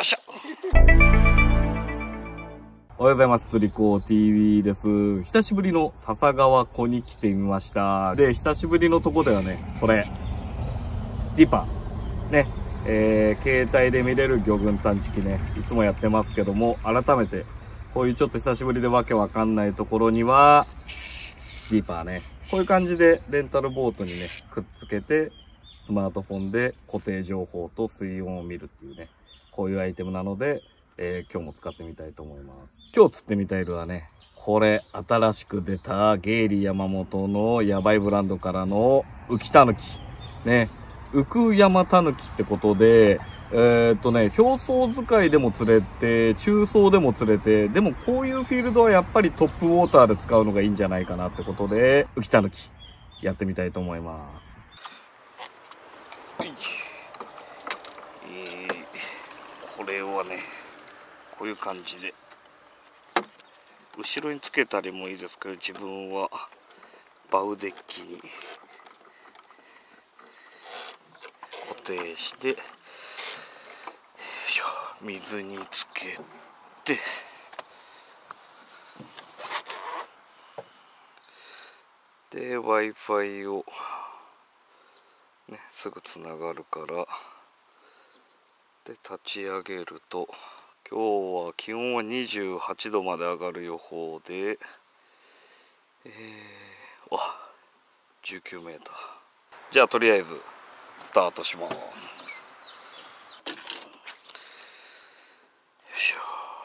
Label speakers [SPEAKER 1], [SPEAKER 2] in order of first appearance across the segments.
[SPEAKER 1] っしゃ。おはようございます。釣り子 TV です。久しぶりの笹川湖に来てみました。で、久しぶりのとこではね、これ、ディパね、携帯で見れる魚群探知機ね、いつもやってますけども、改めて、こういうちょっと久しぶりでわけわかんないところには、ディパーね、こういう感じでレンタルボートにね、くっつけて、スマートフォンで固定情報と水温を見るっていうね、こういうアイテムなので、今日も使ってみたいと思います。今日釣ってみたいのはね、これ新しく出たゲイリー山本のヤバいブランドからの浮きたぬき。ね、浮く山たぬきってことで、表層使いでも釣れて、中層でも釣れて、でもこういうフィールドはやっぱりトップウォーターで使うのがいいんじゃないかなってことで、浮きたぬきやってみたいと思います。これはね、こういう感じで後ろにつけたりもいいですけど、自分はバウデッキに固定して、よいしょ、水につけて、で Wi-Fi を、ね、すぐつながるから、で立ち上げると、今日は気温は28度まで上がる予報で、19メーター。じゃあとりあえずスタートします。よいしょ。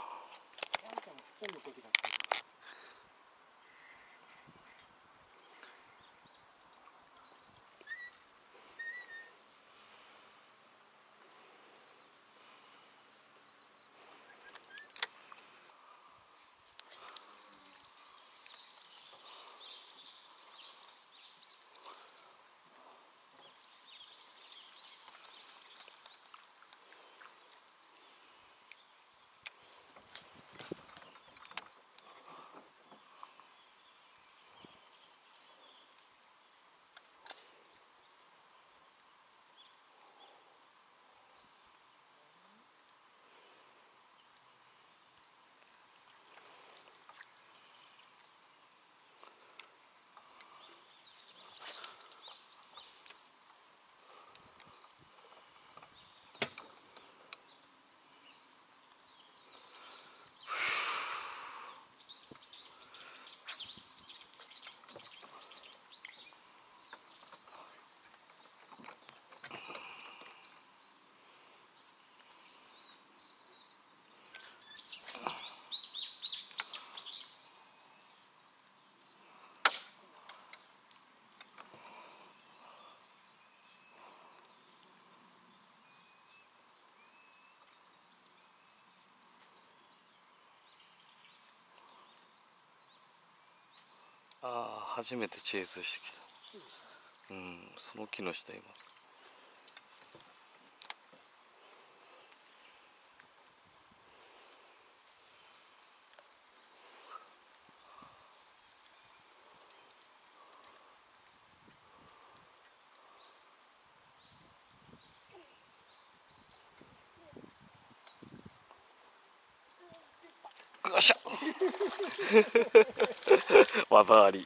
[SPEAKER 1] 初めてチェイスしてきた。その木の下います。よっしゃ。技あり。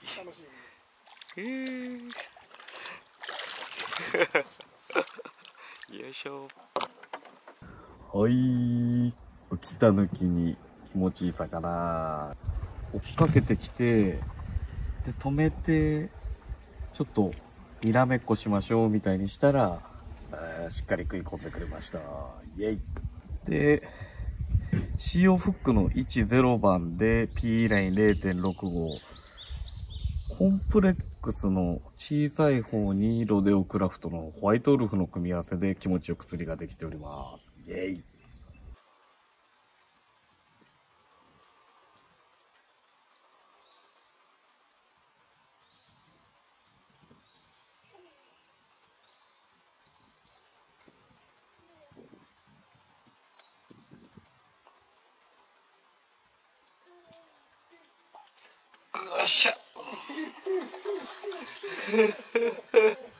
[SPEAKER 1] よいしょ。はい、浮きたぬきに気持ちいい魚。追っかけてきて、で止めてちょっとにらめっこしましょうみたいにしたら、しっかり食い込んでくれました。イエイ。でCO フックの10番で P ライン 0.65、 コンプレックスの小さい方にロデオクラフトのホワイトウルフの組み合わせで気持ちよく釣りができております。イエイ。よっしゃ。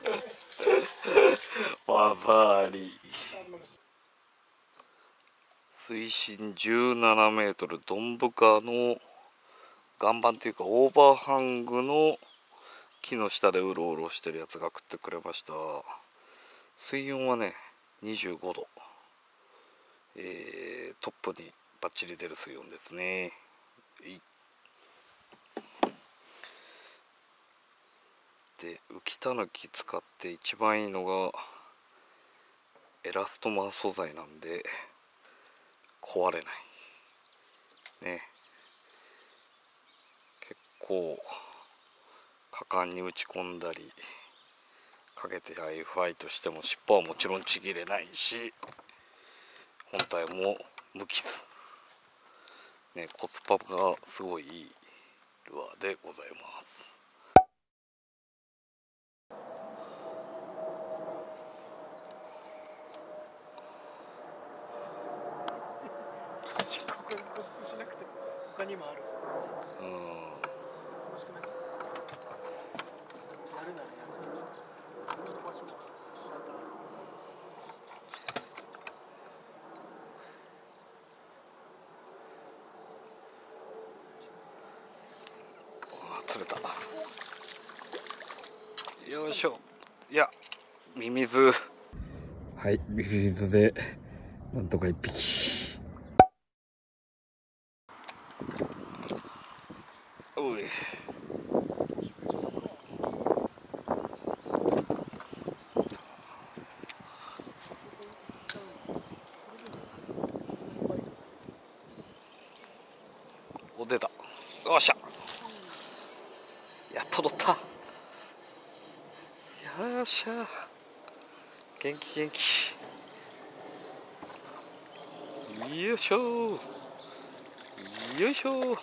[SPEAKER 1] 技あり。 水深17メートル、ドンブカの岩盤というかオーバーハングの木の下でうろうろしてるやつが食ってくれました。水温はね25度、トップにバッチリ出る水温ですね。で浮きたぬき使って一番いいのがエラストマー素材なんで壊れないね。結構果敢に打ち込んだりかけてファイトしても尻尾はもちろんちぎれないし、本体も無傷ね、コスパがすごいいいルアーでございます。
[SPEAKER 2] ここに固執しなくて他にもある。欲しくなっちゃった。やるならやる。
[SPEAKER 1] 釣れた。よいしょ。いや、ミミズ。はい、ミミズでなんとか一匹。おい。お、出た。よっしゃ。やっと取った。よっしゃ。元気元気。よいしょ。よいしょ。よい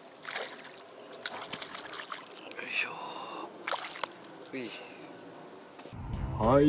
[SPEAKER 1] しょ。はい。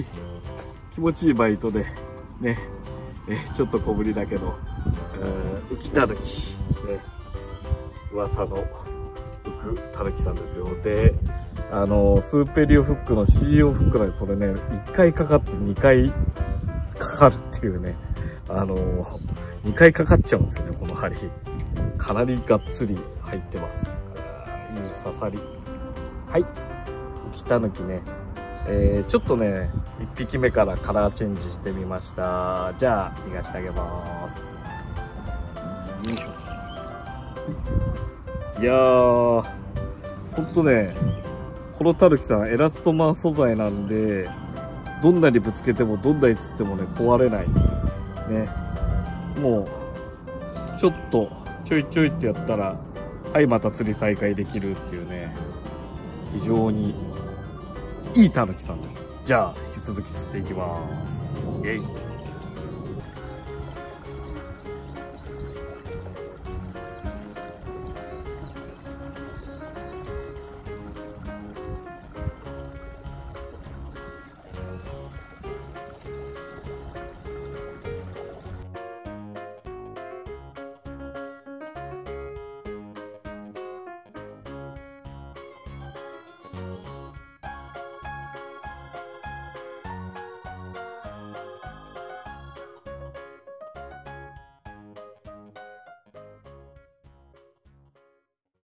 [SPEAKER 1] 気持ちいいバイトでね、ちょっと小ぶりだけど、浮きたぬきね、噂の浮くたぬきさんですよ。で、スーペリオフックの CEO フックなんで、これね、1回かかって2回かかるっていうね、2回かかっちゃうんですよね、この針。かなりがっつり入ってます。いい刺さり。はい。浮きたぬきね。ちょっとね、1匹目からカラーチェンジしてみました。じゃあ、逃がしてあげます。よいしょ。いやー、ほんとね、このたぬきさん、エラストマー素材なんで、どんなにぶつけても、どんなに釣ってもね、壊れない。ね。もう、ちょっと、ちょいちょいってやったら、はい、また釣り再開できるっていうね、非常にいいたぬきさんです。じゃあ、引き続き釣っていきます。イェイ。